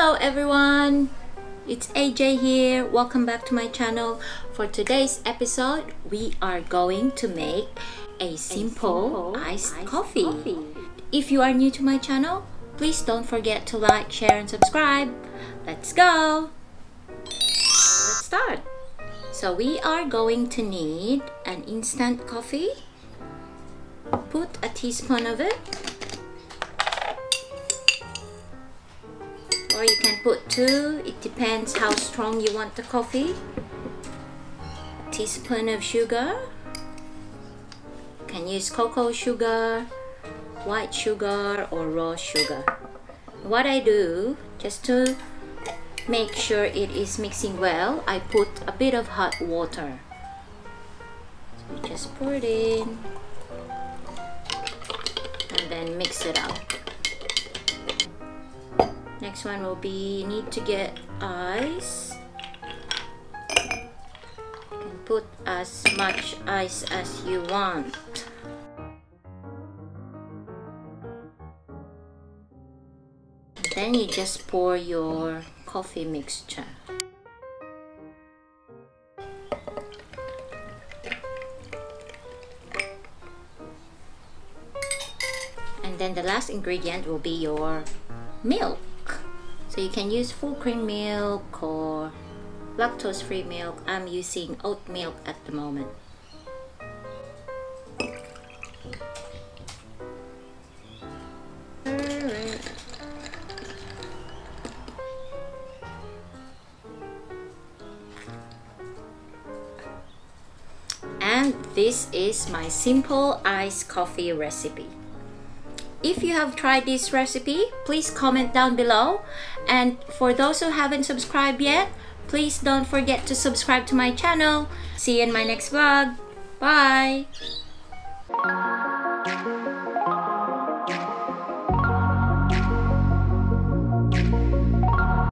Hello everyone, it's AJ here. Welcome back to my channel. For today's episode, we are going to make a simple iced coffee. If you are new to my channel, please don't forget to like, share and subscribe. Let's go! Let's start. So we are going to need an instant coffee. Put a teaspoon of it. Or you can put 2, it depends how strong you want the coffee. A teaspoon of sugar. You can use cocoa sugar, white sugar or raw sugar. What I do, just to make sure it is mixing well, I put a bit of hot water. So you just pour it in and then mix it up. Next one will be, you need to get ice. You can put as much ice as you want. Then you just pour your coffee mixture. And then the last ingredient will be your milk. So you can use full cream milk or lactose-free milk. I'm using oat milk at the moment. And this is my simple iced coffee recipe. If you have tried this recipe, please comment down below. And for those who haven't subscribed yet, please don't forget to subscribe to my channel. See you in my next vlog. Bye!